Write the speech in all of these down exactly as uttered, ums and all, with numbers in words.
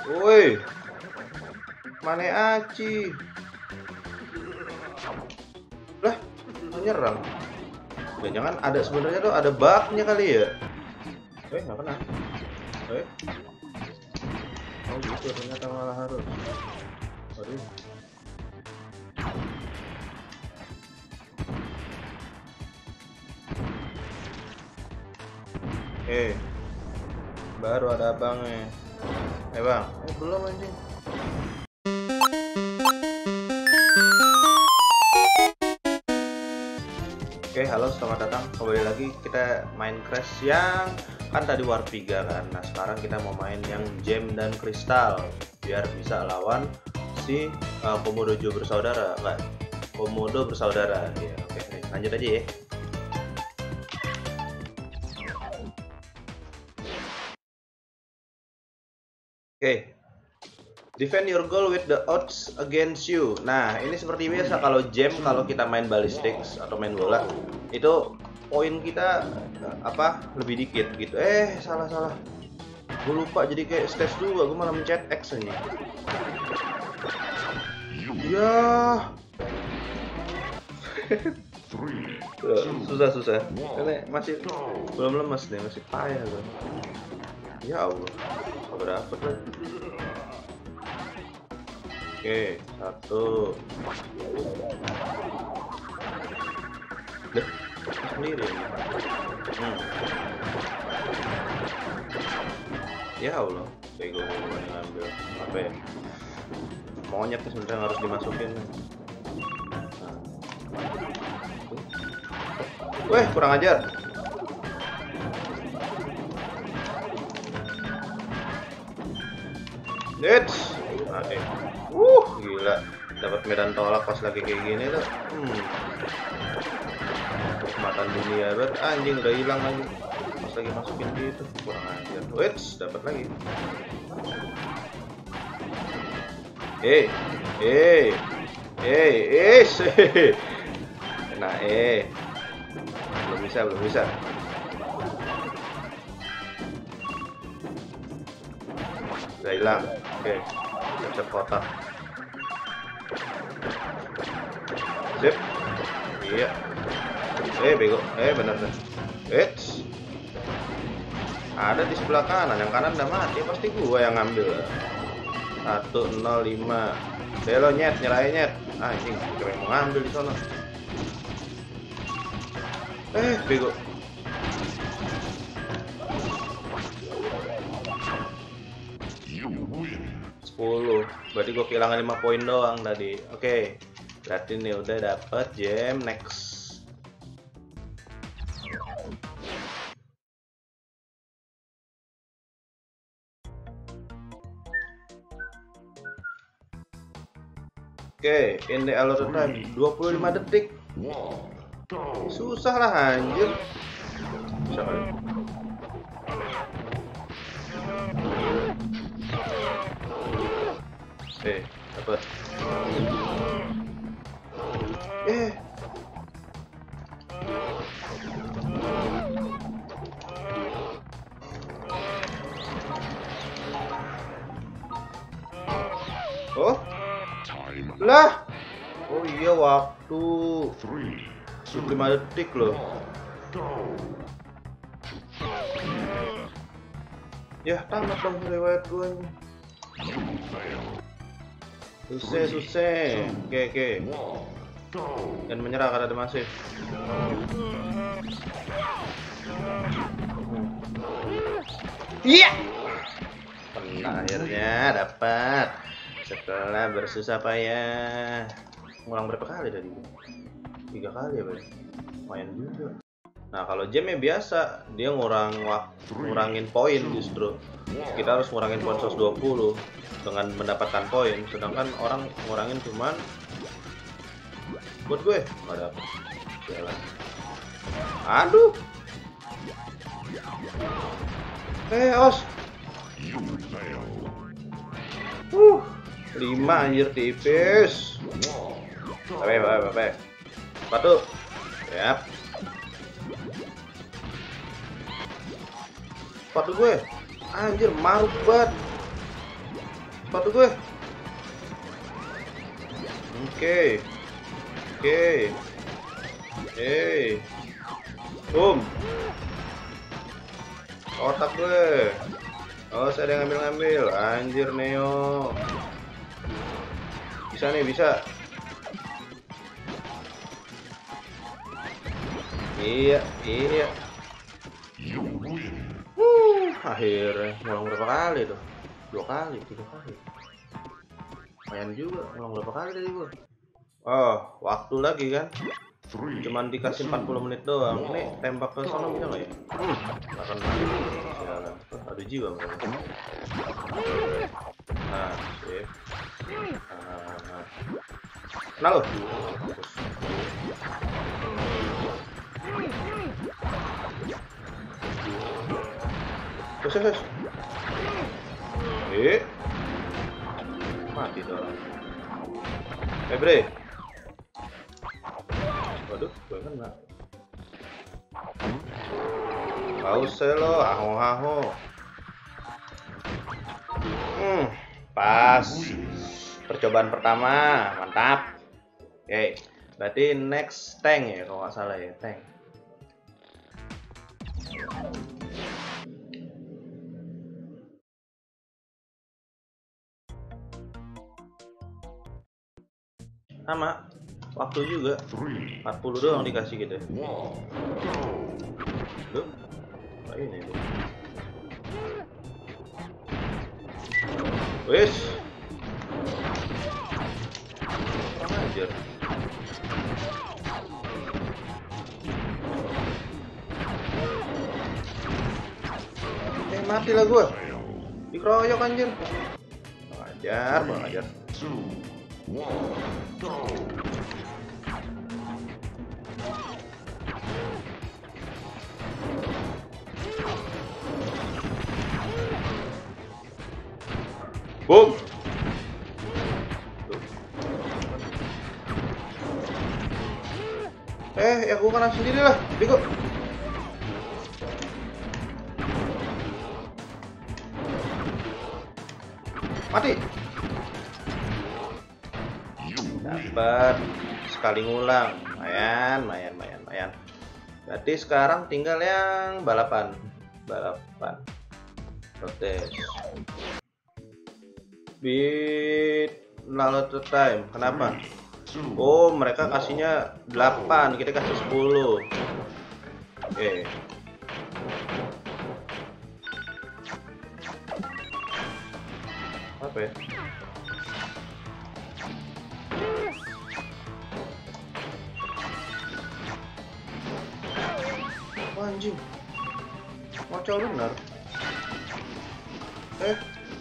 Woi, mana Aci? Lah, nyerang. Jangan-jangan ada sebenarnya tuh ada bugnya kali ya? Eh, nggak kena. Eh, oh gitu ternyata malah harus. Waduh. Eh, baru ada abangnya. Eh bang, eh belum anjing. Oke, halo, selamat datang kembali lagi kita main Crash yang kan tadi War tiga kan. Nah, sekarang kita mau main yang Gem dan Kristal biar bisa lawan si uh, Komodo Jo bersaudara, enggak? Komodo bersaudara. Ya, oke, nih, lanjut aja ya. Oke. Defend your goal with the odds against you. Nah, ini seperti biasa kalau Gem, kalau kita main ballistics atau main bola, itu poin kita apa lebih dikit gitu. Eh, salah salah. Gue lupa jadi kayak stage dua, gue malah mencet X aja. Ya. susah susah. Karena masih belum lemas nih, masih payah gue. Ya Allah. Berapa tuh? Oke, satu. Deh, sendiri. Hmm. Ya Allah, bego ngambil apa ya? Monyet tuh sebenarnya harus dimasukin. Nah. Weh, kurang ajar. Let's. Nah, eh. Uh, gila. Dapat medan tolak pas lagi kayak gini tuh. Hmm. Matan dunia ber anjing udah hilang lagi. Pas lagi masukin gitu. Kurang ajar. Wait, dapat lagi. Eh, eh. Eh, eh. Nah, eh. Belum bisa, belum bisa. Udah hilang. Oke. Siap kotak. Sip. Iya. Eh bego. Eh bener bener. Eits. Ada di sebelah kanan. Yang kanan udah mati. Pasti gua yang ngambil. satu nol lima. Belo nyet, nyerahin nyet. Ah, anjing, kira mau ngambil di sana. Eh bego. sepuluh. Berarti gue kehilangan lima poin doang tadi. Oke. Berarti nih udah dapet gem. Next. Oke, in the allotted time dua puluh lima detik. Susah lah anjir. Bisa kali. Eh, dapat. Eh. Oh. Lah. Oh iya waktu. dua puluh lima detik loh. Ya, tamat dong riwayat gue. Susah, susah. Oke, oke. Dan menyerah karena ada masif. Iya. Kena akhirnya dapat. Setelah bersusah payah. Ngulang berapa kali tadi? Tiga kali ya, Bang. Lumayan juga. Nah, kalau gem ya biasa, dia ngurang waktu, ngurangin poin justru. Kita harus ngurangin poin seratus dua puluh dengan mendapatkan poin, sedangkan orang ngurangin cuman buat gue nggak dapet. Jalan. Aduh. Eh, os. Uh, lima anjir tipis. Bape, bape, bape. Satu. Yap. Sepatu gue anjir maruk banget. Sepatu gue. Oke. Oke. Oke. Boom. Otak gue. Oh, saya ada yang ngambil-ngambil. Anjir, Neo. Bisa nih, bisa. Iya, iya. Uh, akhirnya ngulang berapa kali tuh? Dua kali, tiga kali. Lumayan juga, ngulang berapa kali tadi gua? Oh, waktu lagi kan? Cuman dikasih empat puluh menit doang. Ini tembak ke sana bisa nggak ya? Hmm, akan mati. Sialan. Oh, ada jiwa mereka. Nah, sip. Nah, nah. Kenal lo? Terus, terus, terus. Eh, mati tuh orang. Eh, bre. Waduh, gue kena. Gak usah lo, aho-aho. Hmm, pas. Percobaan pertama, mantap. Oke, berarti next tank ya, kalau nggak salah ya, tank. Sama, waktu juga empat puluh doang dikasih gitu. Loh, kayak ini tuh. Wes, kurang ajar. Eh, mati lah gua. Dikeroyok anjir. Kurang ajar, kurang ajar. Boom. Eh, ya gua kena sendiri lah, bego. Mati. Dapat sekali ngulang, lumayan, lumayan, lumayan, lumayan. Berarti sekarang tinggal yang balapan, balapan. Protes. Beat lot of time. Kenapa? Oh, mereka kasihnya delapan, kita kasih sepuluh. Oke. Apa ya? Oh, anjing. Ngocol benar. Eh.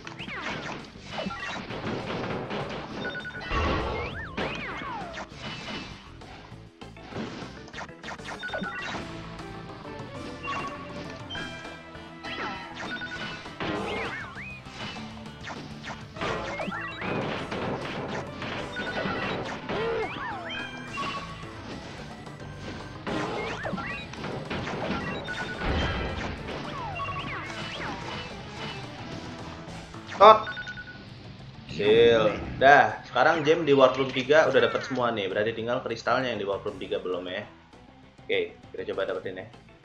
Tot. Sil. Dah, sekarang gem di Warroom tiga udah dapat semua nih. Berarti tinggal kristalnya yang di Warroom tiga belum ya. Oke, kita coba dapetin ya.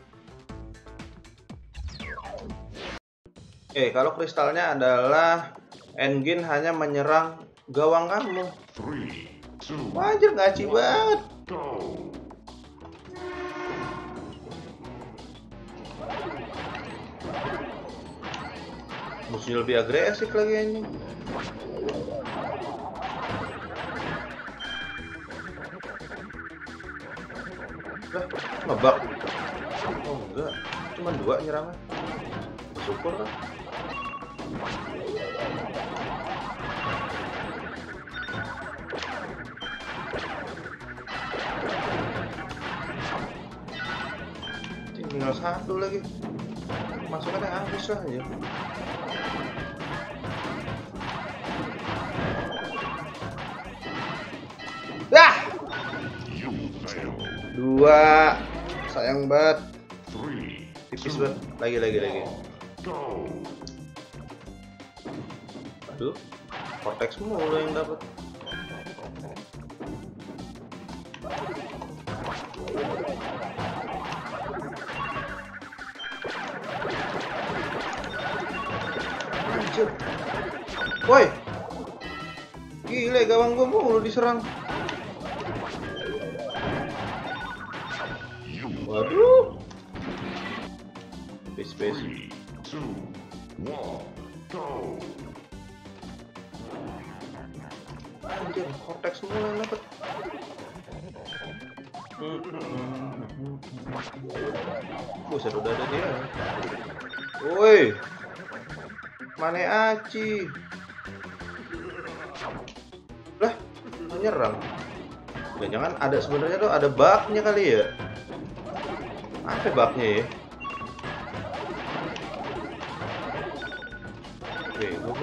Oke, kalau kristalnya adalah Engine hanya menyerang gawang kamu. Wajar ngaci banget. Mesti lebih agresif lagi ini. Lah, ngebak. Oh enggak, cuma dua nyerangnya. Syukur kan. Tinggal satu lagi. Masukannya habis lah ya. Dah. Dua. Sayang banget. Tipis banget. Lagi lagi lagi. Aduh. Vortex mulu yang dapat. Anjir. Woi. Gile, gawang gua mulu diserang. Waduh. Space, space. Three, two, one, go. Anjir, Vortex mulu yang dapat. Buset, udah ada dia. Woi. Mane aci. Lah, menyerang. Jangan-jangan ada sebenarnya tuh ada bugnya kali ya. Apa bugnya ya? Oke, gue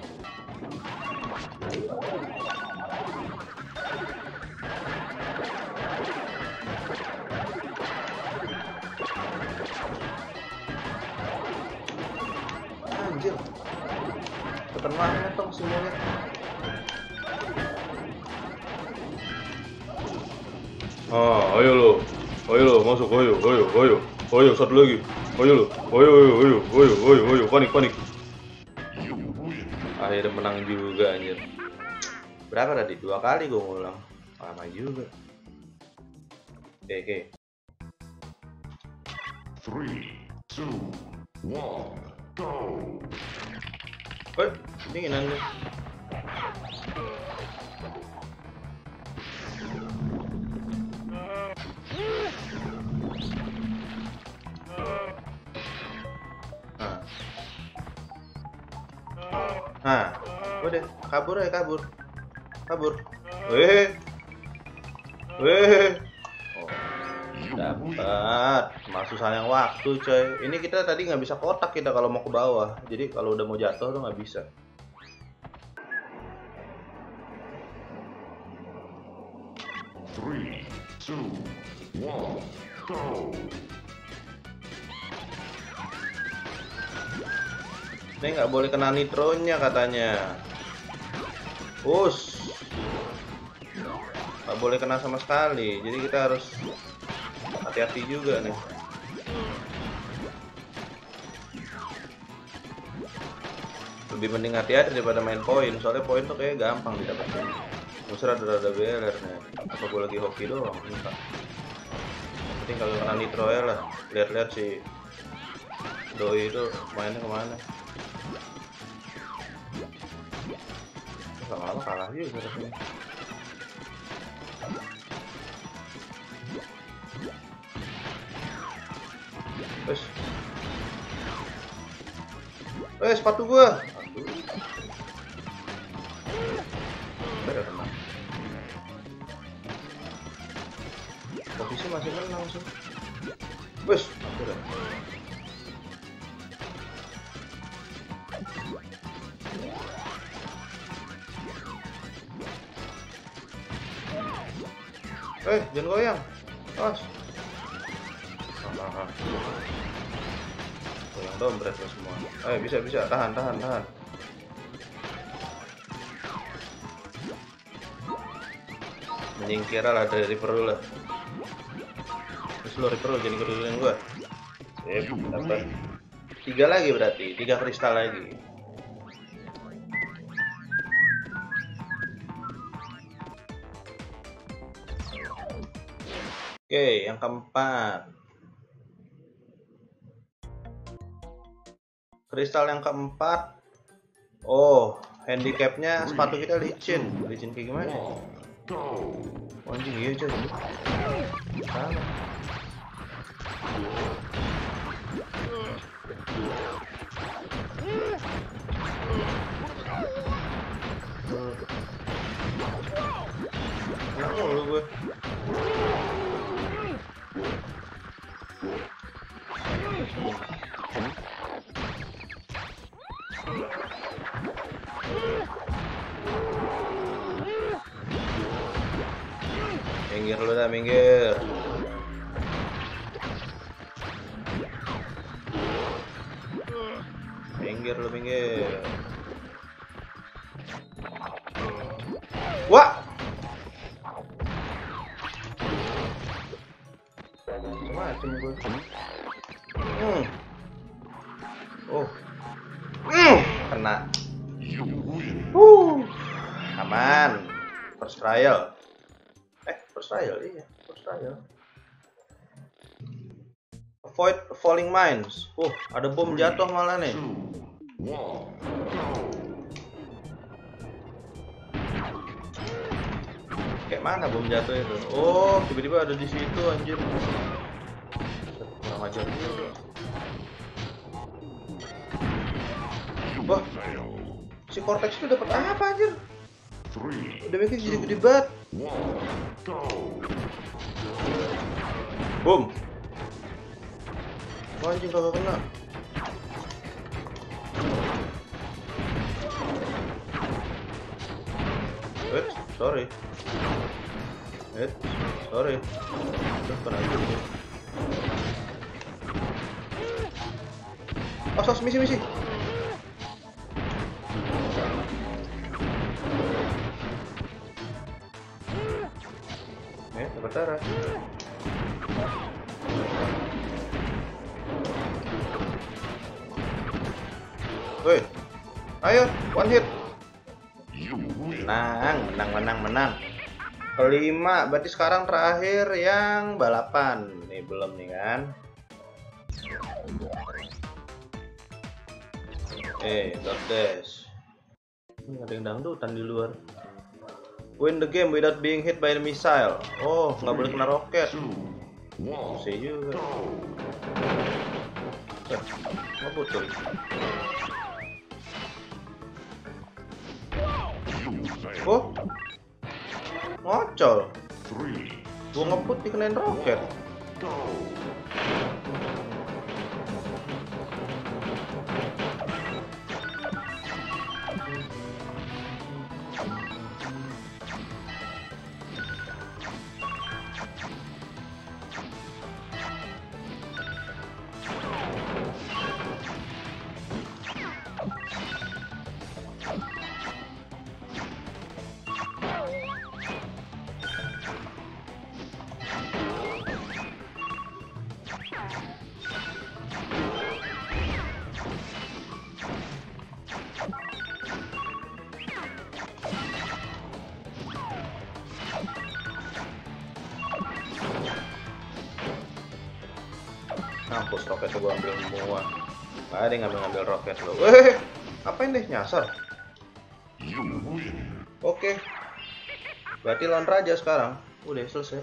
anjir. Ketenangan dong semuanya. Ah, ayo lo, ayo lo, masuk, ayo, ayo, ayo, ayo, satu lagi, ayo lo, ayo, ayo, ayo, ayo, ayo, ayo, panik, panik. Akhirnya menang juga anjir. Berapa tadi? Dua kali gue ngulang, lama juga. Oke, oke. Three, two, one, go. Eh, dinginan nih. Nah, udah kabur ya kabur, kabur. Weh, weh. Oh, dapat. Masuk sayang waktu, coy. Ini kita tadi nggak bisa kotak kita kalau mau ke bawah. Jadi kalau udah mau jatuh tuh nggak bisa. Three, two, one, go. Ini nggak boleh kena nitronya katanya. Us, nggak boleh kena sama sekali. Jadi kita harus hati-hati juga nih. Lebih mending hati-hati daripada main poin. Soalnya poin tuh kayak gampang didapetin. Musuh rada-rada beler nih. Apa gue lagi hoki doang? Enggak. Yang penting kalau kena nitro ya lah. Lihat-lihat si Doi itu mainnya kemana. Lama-lama kalah juga rasanya. Wes. Wes, sepatu gua. Aduh. Udah kena. Posisi masih menang sih. Wes, udah. Eh, jangan goyang. Awas. Ah, goyang dompet lo semua. Eh, bisa bisa tahan tahan tahan. Menyingkir lah dari perlu lah. Terus lo perlu jadi kerugian gua. Sip, dapat. Tiga lagi berarti, tiga kristal lagi. Oke, yang keempat. Kristal yang keempat. Oh, handicapnya sepatu kita licin. Licin kayak gimana? Go. Oh, anjing iya coy. Sama. Kenapa lu gue? Minggir lu dah, minggir. Minggir lu, minggir. Wah. Macam gue. Hmm. Oh. Hmm. Kena. Uh. Aman. First trial. Eh, first trial iya, first trial. Avoid falling mines. Uh, ada bom jatuh malah nih. Kayak mana bom jatuh itu? Oh, tiba-tiba ada di situ anjir. Kurang ajar juga. Wah, si Cortex itu dapat apa anjir? Udah mikir jadi gede banget. Boom. Oh, anjing kagak kena. Eh, sorry. Eh, sorry. Udah kena aja dulu. Oh, sos misi misi. Eh, dapat darah. Woi, ayo, one hit. Menang, menang, menang, menang. Kelima, berarti sekarang terakhir yang balapan. Nih belum nih kan? Eh, dot dash. Ini ada yang dangdutan di luar. Win the game without being hit by the missile. Oh, nggak boleh kena roket. Susah juga. Eh, ngebut tuh. Oh, ngocol. Gua ngebut dikenain roket. Mampus roketnya gua ambil semua. Gak ada yang ngambil-ngambil roket lo. Weh, apain deh nyasar? Oke. Berarti lawan raja sekarang. Udah selesai.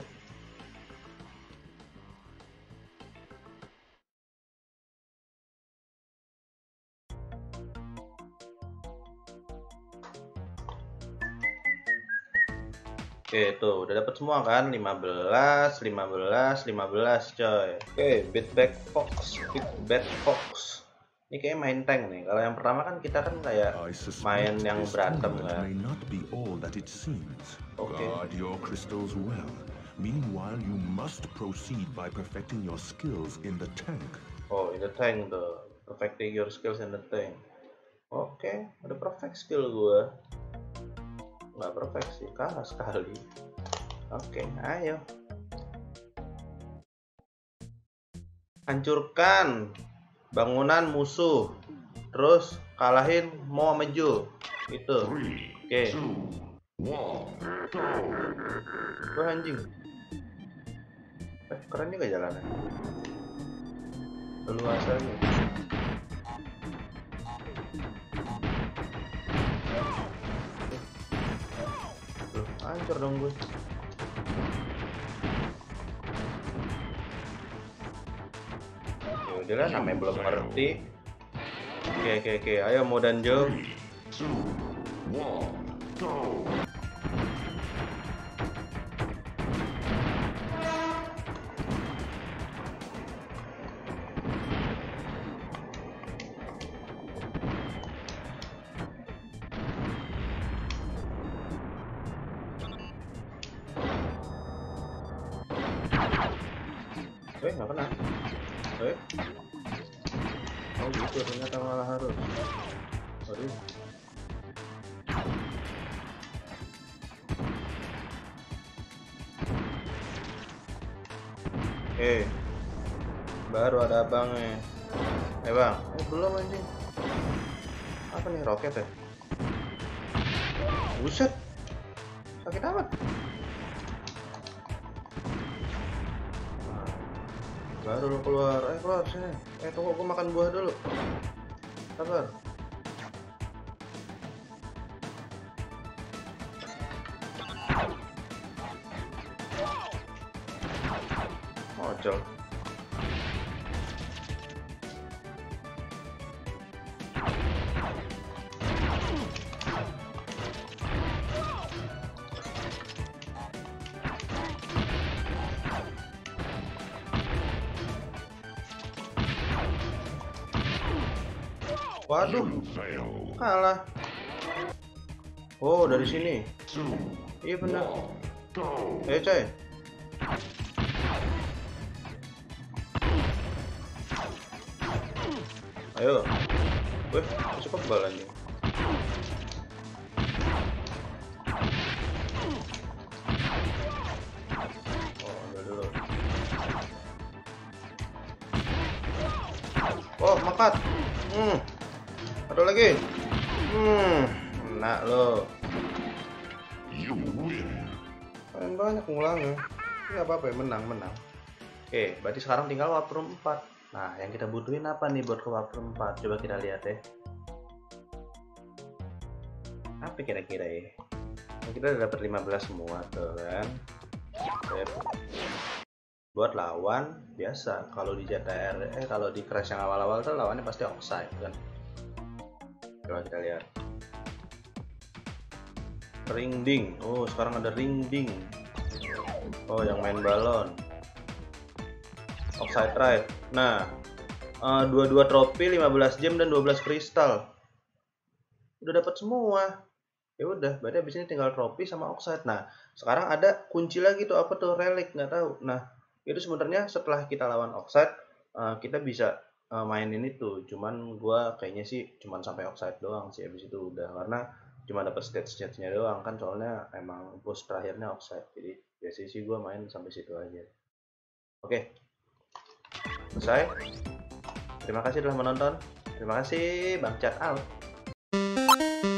Oke, tuh udah dapat semua kan? lima belas, lima belas, lima belas coy. Oke, Beatback Fox, Beatback Fox. Ini kayak main tank nih. Kalau yang pertama kan kita kan kayak main yang berantem kan. Oke. Guard your crystals well. Meanwhile, you must proceed by perfecting your skills in the tank. Oh, in the tank tuh. Perfecting your skills in the tank. Oke, ada perfect skill gua. Nggak perfect sih, kalah sekali. Oke, ayo. Hancurkan bangunan musuh. Terus kalahin Mo Meju. Itu. Oke. Wah anjing. Eh, keren juga jalannya. Luas aja. Hancur dong gue. Yaudah lah, namanya belum ngerti. Oke oke oke, ayo Mo dan Jo. Eh, nggak kena. Eh. Oh gitu, ternyata malah harus. Aduh. Oke, baru ada abangnya. Eh bang, eh belum anjing. Apa nih, roket ya? Buset, sakit amat. Nah, baru lo keluar, eh keluar sini. Eh tunggu, gua makan buah dulu. Sabar. Ojol. Waduh, You fail. kalah. Oh, dari sini. Two, Iya benar. one, go. Ayo coy. Ayo. Wih, cukup bal anjing. Oh, ambil dulu. Oh, makat. Hmm. Ada lagi. Hmm. Enak lo. You win. Main banyak ngulangnya. Nggak apa-apa ya, menang, menang. Oke, berarti sekarang tinggal Wapro empat. Nah, yang kita butuhin apa nih buat ke Wapro empat? Coba kita lihat ya. Apa kira-kira ya? Nah, kita udah dapat lima belas semua tuh kan. Sip. Buat lawan biasa, kalau di J T R eh kalau di Crash yang awal-awal tuh lawannya pasti offside kan. Coba kita lihat. Ring ding. Oh, sekarang ada ring ding. Oh, yang main balon. Offside right. Nah, uh, dua puluh dua trofi, lima belas gem dan dua belas kristal. Udah dapat semua. Ya udah, berarti abis ini tinggal trofi sama offside. Nah, sekarang ada kunci lagi tuh, apa tuh, relic, nggak tahu. Nah, itu sebenarnya setelah kita lawan offside, uh, kita bisa uh, mainin itu. Cuman gua kayaknya sih cuman sampai offside doang sih, abis itu udah, karena cuma dapat stage-stage-nya doang kan, soalnya emang push terakhirnya offside. Jadi biasanya sih gua main sampai situ aja. Oke. Selesai. Terima kasih telah menonton. Terima kasih, Bang Chat out.